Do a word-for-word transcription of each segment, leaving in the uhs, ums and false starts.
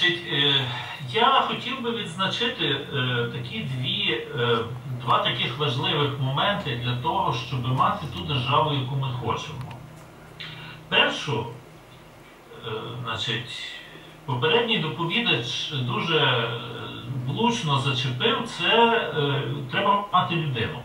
Значить, я хотів би відзначити такі дві, два таких важливих моменти для того, щоб мати ту державу, яку ми хочемо. Першу, значить, попередній доповідач дуже влучно зачепив, це треба мати людину.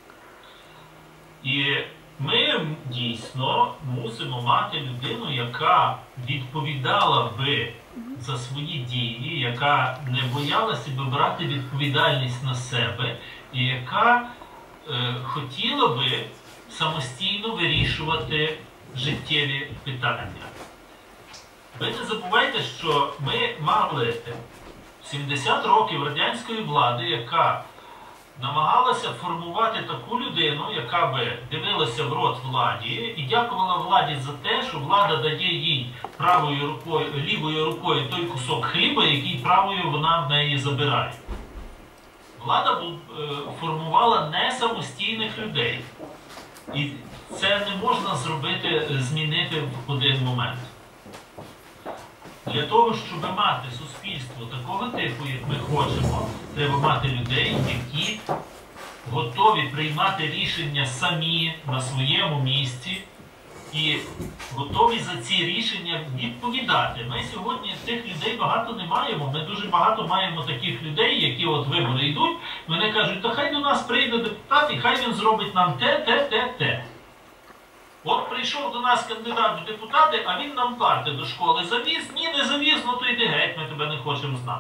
І ми дійсно мусимо мати людину, яка відповідала би за свої дії, яка не боялася би брати відповідальність на себе і яка е, хотіла би самостійно вирішувати життєві питання. Ви не забувайте, що ми мали сімдесят років радянської влади, яка намагалася формувати таку людину, яка би дивилася в рот владі і дякувала владі за те, що влада дає їй правою рукою, лівою рукою той кусок хліба, який правою вона в неї забирає. Влада формувала не самостійних людей. І це не можна зробити, змінити в один момент. Для того, щоб мати суспільство такого типу, як ми хочемо, треба мати людей, які готові приймати рішення самі на своєму місці і готові за ці рішення відповідати. Ми сьогодні тих людей багато не маємо. Ми дуже багато маємо таких людей, які от вибори йдуть, вони кажуть, та хай до нас прийде депутат і хай він зробить нам те, те, те, те. От прийшов до нас кандидат в депутати, а він нам карти до школи завіз. Ні, не завіз, ну то йди геть, ми тебе не хочемо знати.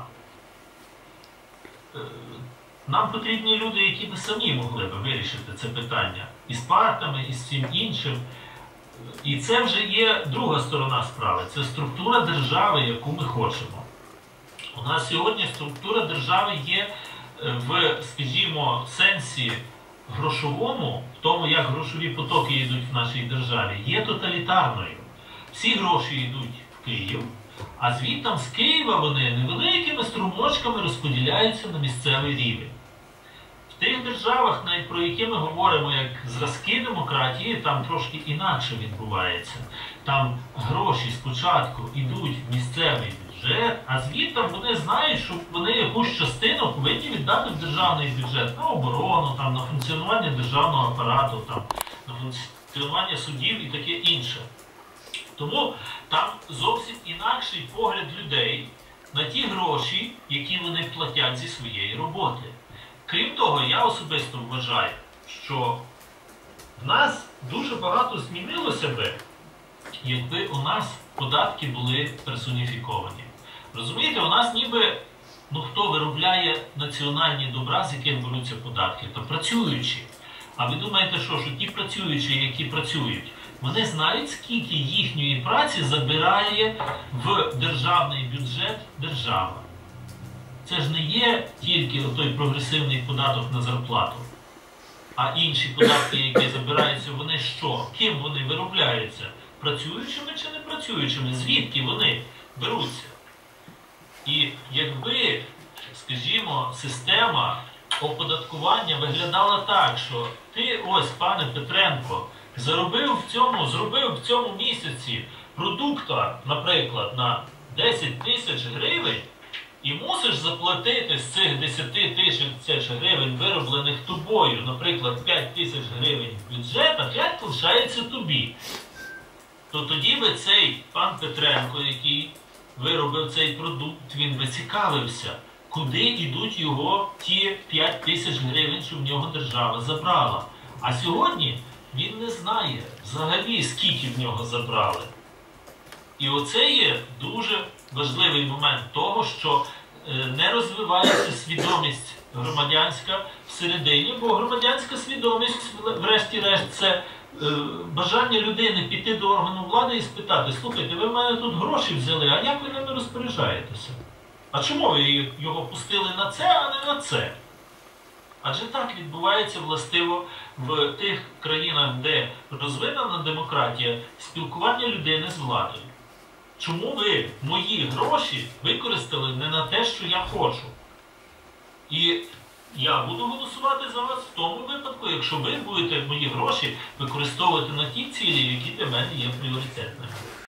Нам потрібні люди, які би самі могли б вирішити це питання. І з партами, і з всім іншим. І це вже є друга сторона справи. Це структура держави, яку ми хочемо. У нас сьогодні структура держави є в, скажімо, сенсі грошовому, в тому, як грошові потоки йдуть в нашій державі, є тоталітарною. Всі гроші йдуть в Київ, а звідтам з Києва вони невеликими струмочками розподіляються на місцевий рівень. В тих державах, про які ми говоримо як зразки демократії, там трошки інакше відбувається. Там гроші спочатку йдуть в місцевий бюджет, а звідтам вони знають, що вони якусь частину повинні віддати в державний бюджет на оборону, там, на функціонування державного апарату, там, на функціонування судів і таке інше. Тому там зовсім інакший погляд людей на ті гроші, які вони платять зі своєї роботи. Крім того, я особисто вважаю, що в нас дуже багато змінилося би, якби у нас податки були персоніфіковані. Розумієте, у нас ніби, ну хто виробляє національні добра, з яких беруться податки? То працюючі. А ви думаєте, що, що ті працюючі, які працюють, вони знають, скільки їхньої праці забирає в державний бюджет держава? Це ж не є тільки той прогресивний податок на зарплату. А інші податки, які забираються, вони що? Ким вони виробляються? Працюючими чи не працюючими? Звідки вони беруться? І якби, скажімо, система оподаткування виглядала так, що ти, ось, пане Петренко, заробив в цьому, зробив в цьому місяці продукта, наприклад, на десять тисяч гривень, і мусиш заплатити з цих десять тисяч гривень, вироблених тобою, наприклад, п'ять тисяч гривень в бюджет, а п'ять лишається тобі. То тоді би цей пан Петренко, який виробив цей продукт, він би цікавився, куди йдуть його ті п'ять тисяч гривень, що в нього держава забрала. А сьогодні він не знає взагалі, скільки в нього забрали. І оце є дуже важливий момент того, що не розвивається свідомість громадянська всередині, бо громадянська свідомість, врешті-решт, це бажання людини піти до органу влади і спитати, слухайте, ви в мене тут гроші взяли, а як ви ними розпоряджаєтеся? А чому ви його пустили на це, а не на це? Адже так відбувається властиво в тих країнах, де розвинена демократія, спілкування людини з владою. Чому ви мої гроші використали не на те, що я хочу? І я буду голосувати за вас в тому випадку, якщо ви будете мої гроші використовувати на ті цілі, які для мене є пріоритетними.